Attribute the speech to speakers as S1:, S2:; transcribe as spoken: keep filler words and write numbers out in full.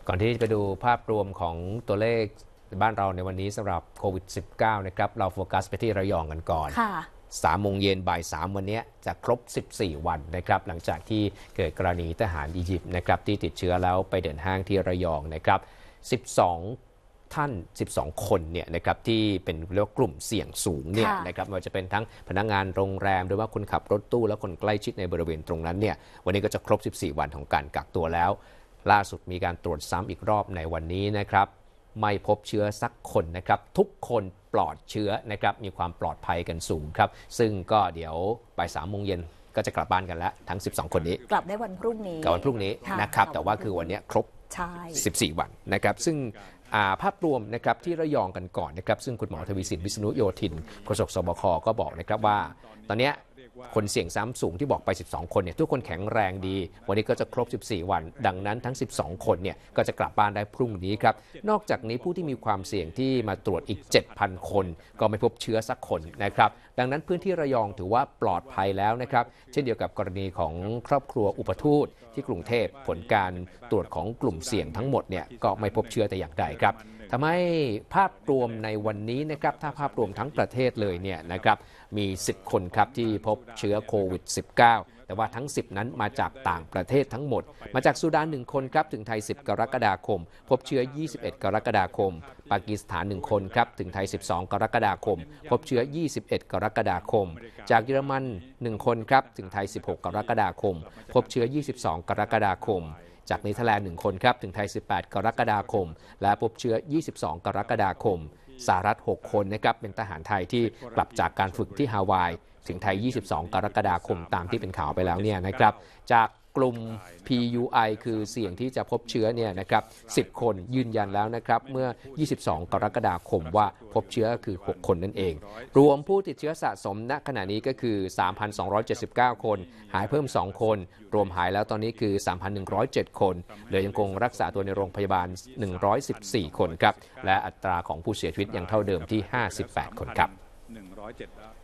S1: ก่อนที่จะไปดูภาพรวมของตัวเลขบ้านเราในวันนี้สำหรับโควิด สิบเก้า นะครับเราโฟกัสไปที่ระยองกันก่อนสามโมงเย็นบ่ายสามวันนี้จะครบสิบสี่วันนะครับหลังจากที่เกิดกรณีทหารอียิปต์นะครับที่ติดเชื้อแล้วไปเดินห้างที่ระยองนะครับสิบสองท่านสิบสองคนเนี่ยนะครับที่เป็นเรียกว่ากลุ่มเสี่ยงสูงเนี่ยนะครับไม่ว่าจะเป็นทั้งพนักงานโรงแรมหรือว่าคนขับรถตู้และคนใกล้ชิดในบริเวณตรงนั้นเนี่ยวันนี้ก็จะครบสิบสี่วันของการกักตัวแล้วล่าสุดมีการตรวจซ้ำอีกรอบในวันนี้นะครับไม่พบเชื้อสักคนนะครับทุกคนปลอดเชื้อนะครับมีความปลอดภัยกันสูงครับซึ่งก็เดี๋ยวบ่ายสามโมงเย็นก็จะกลับบ้านกันแล้วทั้งสิบสองคนนี้
S2: กลับได้วันพรุ่งนี้
S1: กลับวันพรุ่งนี้นะครับแต่ว่าคือวันนี้ครบสิบสี่วันนะครับซึ่งภาพรวมนะครับที่ระยองกันก่อนนะครับซึ่งคุณหมอทวีสินวิษณุโยธินโฆษกสบคก็บอกนะครับว่าตอนนี้คนเสี่ยงซ้ำสูงที่บอกไปสิบสองคนเนี่ยทุกคนแข็งแรงดีวันนี้ก็จะครบสิบสี่วันดังนั้นทั้งสิบสองคนเนี่ยก็จะกลับบ้านได้พรุ่งนี้ครับนอกจากนี้ผู้ที่มีความเสี่ยงที่มาตรวจอีก เจ็ดพัน คนก็ไม่พบเชื้อสักคนนะครับดังนั้นพื้นที่ระยองถือว่าปลอดภัยแล้วนะครับเช่นเดียวกับกรณีของครอบครัวอุปทูตที่กรุงเทพผลการตรวจของกลุ่มเสี่ยงทั้งหมดเนี่ยก็ไม่พบเชื้อแต่อย่างใดครับทำให้ภาพรวมในวันนี้นะครับถ้าภาพรวมทั้งประเทศเลยเนี่ยนะครับมีสิบคนครับที่พบเชื้อโควิด สิบเก้า แต่ว่าทั้งสิบนั้นมาจากต่างประเทศทั้งหมดมาจากซูดานหนึ่งคนครับถึงไทยสิบกรกฎาคมพบเชื้อยี่สิบเอ็ดกรกฎาคมปากีสถานหนึ่งคนครับถึงไทยสิบสองกรกฎาคมพบเชื้อยี่สิบเอ็ดกรกฎาคมจากเยอรมันหนึ่งคนครับถึงไทยสิบหกกรกฎาคมพบเชื้อยี่สิบสองกรกฎาคมจากเนเธอร์แลนด์หนึ่งคนครับถึงไทยสิบแปดกรกฎาคมและพบเชื้อยี่สิบสองกรกฎาคมสหรัฐหกคนนะครับเป็นทหารไทยที่กลับจากการฝึกที่ฮาวายถึงไทยยี่สิบสองกรกฎาคมตามที่เป็นข่าวไปแล้วเนี่ยนะครับจากกลุ่ม พี ยู ไอ คือเสี่ยงที่จะพบเชื้อเนี่ยนะครับสิบคนยืนยันแล้วนะครับเมื่อยี่สิบสองกรกฎาคมว่าพบเชื้อคือหกคนนั่นเองรวมผู้ติดเชื้อสะสมณขณะนี้ก็คือ สามพันสองร้อยเจ็ดสิบเก้า คนหายเพิ่มสองคนรวมหายแล้วตอนนี้คือ สามพันหนึ่งร้อยเจ็ด คนเหลือยังคงรักษาตัวในโรงพยาบาลหนึ่งร้อยสิบสี่คนครับและอัตราของผู้เสียชีวิตยังเท่าเดิมที่ห้าสิบแปดคนครับ